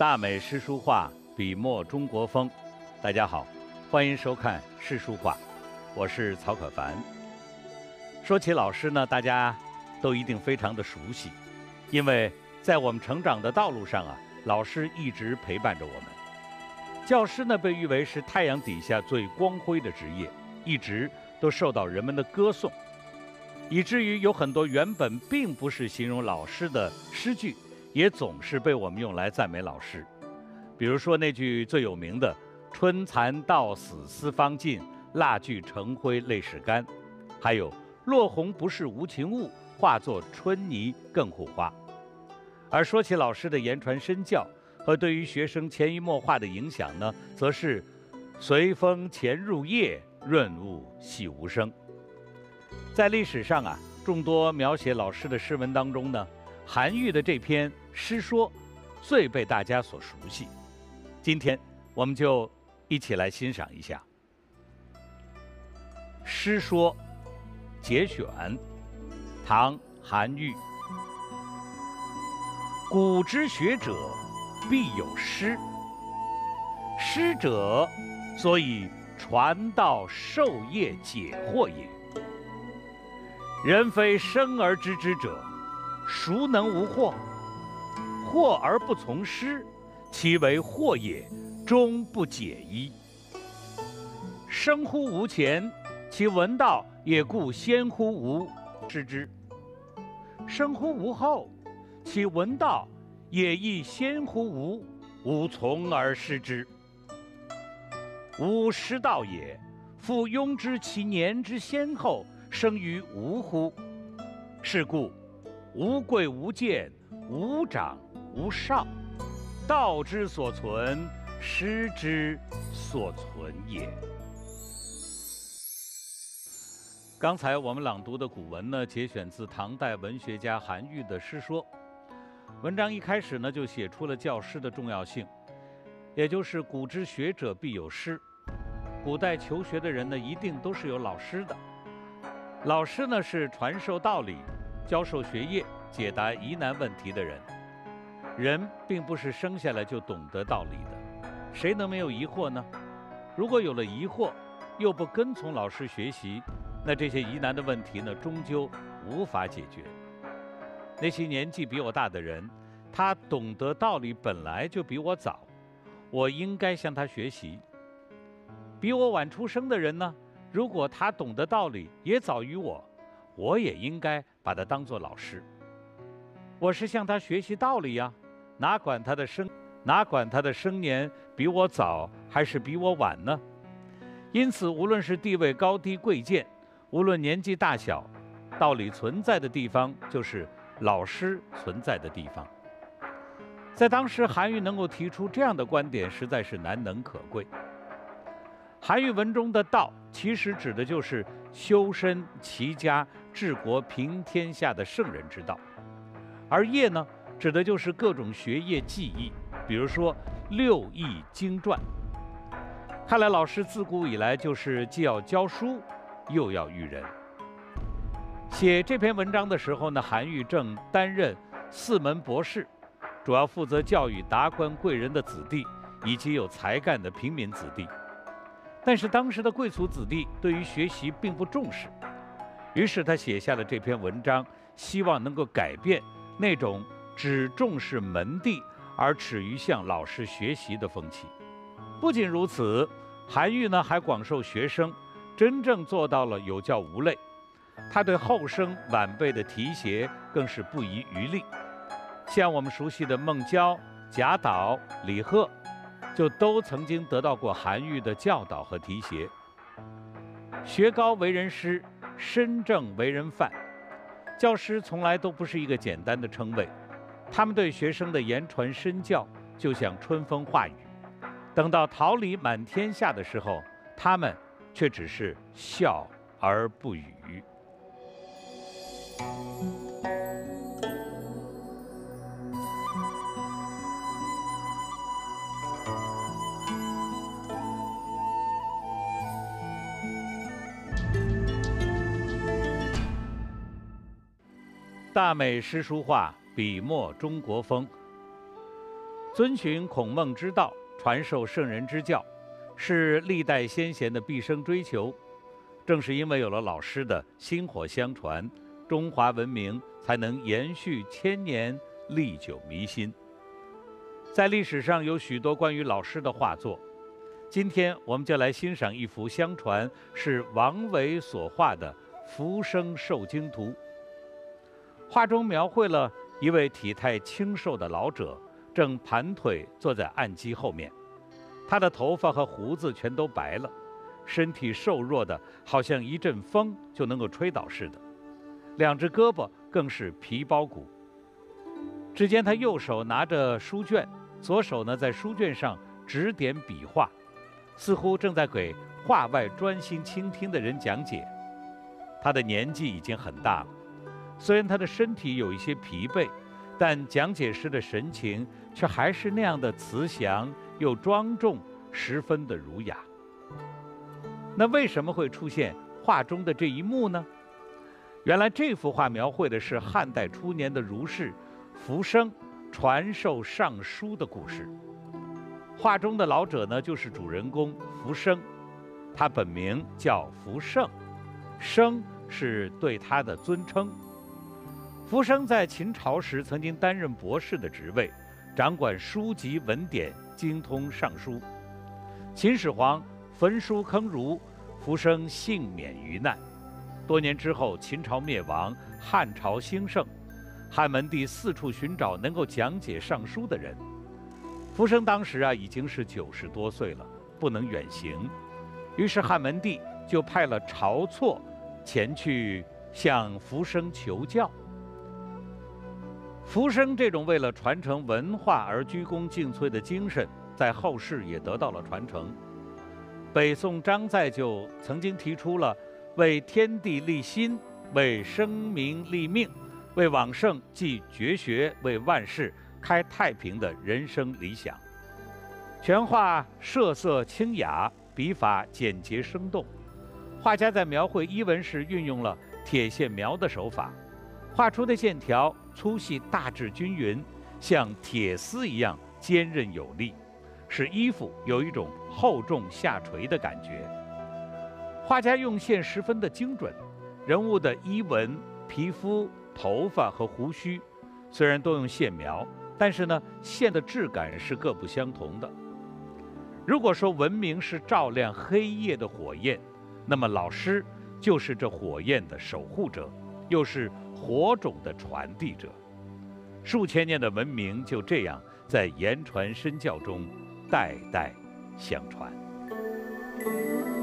大美诗书画，笔墨中国风。大家好，欢迎收看诗书画，我是曹可凡。说起老师呢，大家都一定非常的熟悉，因为在我们成长的道路上啊，老师一直陪伴着我们。教师呢，被誉为是太阳底下最光辉的职业，一直都受到人们的歌颂，以至于有很多原本并不是形容老师的诗句，也总是被我们用来赞美老师。比如说那句最有名的“春蚕到死丝方尽，蜡炬成灰泪始干”，还有“落红不是无情物，化作春泥更护花”。而说起老师的言传身教和对于学生潜移默化的影响呢，则是随风潜入夜，润物细无声。在历史上啊，众多描写老师的诗文当中呢，韩愈的这篇《诗说》最被大家所熟悉。今天我们就一起来欣赏一下《诗说》节选，唐·韩愈。古之学者，必有师。师者，所以传道授业解惑也。人非生而知之者，孰能无惑？惑而不从师，其为惑也，终不解矣。生乎吾前，其闻道也固先乎吾知之；生乎吾后，其闻道也亦先乎吾，吾从而师之。吾师道也，复庸知其年之先后，生于吾乎？是故无贵无贱，无长无少，道之所存，师之所存也。刚才我们朗读的古文呢，节选自唐代文学家韩愈的《诗说》。文章一开始呢，就写出了教师的重要性，也就是古之学者必有师。古代求学的人呢，一定都是有老师的。老师呢，是传授道理、教授学业、解答疑难问题的人。人并不是生下来就懂得道理的，谁能没有疑惑呢？如果有了疑惑，又不跟从老师学习，那这些疑难的问题呢，终究无法解决。那些年纪比我大的人，他懂得道理本来就比我早，我应该向他学习。比我晚出生的人呢，如果他懂得道理也早于我，我也应该把他当作老师。我是向他学习道理呀，哪管他的生年比我早还是比我晚呢？因此，无论是地位高低贵贱，无论年纪大小，道理存在的地方就是老师存在的地方。在当时，韩愈能够提出这样的观点，实在是难能可贵。韩愈文中的道，其实指的就是修身齐家治国平天下的圣人之道，而业呢，指的就是各种学业技艺，比如说六艺经传。看来老师自古以来就是既要教书，又要育人。写这篇文章的时候呢，韩愈正担任四门博士，主要负责教育达官贵人的子弟以及有才干的平民子弟。但是当时的贵族子弟对于学习并不重视，于是他写下了这篇文章，希望能够改变那种只重视门第而耻于向老师学习的风气。不仅如此，韩愈呢还广受学生，真正做到了有教无类。他对后生晚辈的提携更是不遗余力，像我们熟悉的孟郊、贾岛、李贺，就都曾经得到过韩愈的教导和提携。学高为人师，身正为人范。教师从来都不是一个简单的称谓，他们对学生的言传身教就像春风化雨，等到桃李满天下的时候，他们却只是笑而不语。大美诗书画，笔墨中国风。 遵循孔孟之道，传授圣人之教，是历代先贤的毕生追求。正是因为有了老师的薪火相传，中华文明才能延续千年，历久弥新。在历史上有许多关于老师的画作，今天我们就来欣赏一幅相传是王维所画的《浮生受惊图》。画中描绘了一位体态清瘦的老者，正盘腿坐在案几后面，他的头发和胡子全都白了，身体瘦弱的好像一阵风就能够吹倒似的，两只胳膊更是皮包骨。只见他右手拿着书卷，左手呢在书卷上指点笔画，似乎正在给画外专心倾听的人讲解。他的年纪已经很大了，虽然他的身体有一些疲惫，但讲解时的神情却还是那样的慈祥又庄重，十分的儒雅。那为什么会出现画中的这一幕呢？原来这幅画描绘的是汉代初年的儒士浮生传授尚书的故事。画中的老者呢，就是主人公浮生，他本名叫浮胜，生是对他的尊称。浮生在秦朝时曾经担任博士的职位，掌管书籍文典，精通尚书。秦始皇焚书坑儒，浮生幸免于难。多年之后，秦朝灭亡，汉朝兴盛，汉文帝四处寻找能够讲解尚书的人。浮生当时已经是90多岁了，不能远行，于是汉文帝就派了晁错前去向浮生求教。浮生这种为了传承文化而鞠躬尽瘁的精神，在后世也得到了传承。北宋张载就曾经提出了为天地立心，为生民立命，为往圣继绝学，为万世开太平的人生理想。全画设色清雅，笔法简洁生动。画家在描绘衣纹时运用了铁线描的手法，画出的线条粗细大致均匀，像铁丝一样坚韧有力，使衣服有一种厚重下垂的感觉。画家用线十分的精准，人物的衣纹、皮肤、头发和胡须虽然都用线描，但是呢，线的质感是各不相同的。如果说文明是照亮黑夜的火焰，那么老师就是这火焰的守护者，又是火种的传递者。数千年的文明就这样在言传身教中代代相传。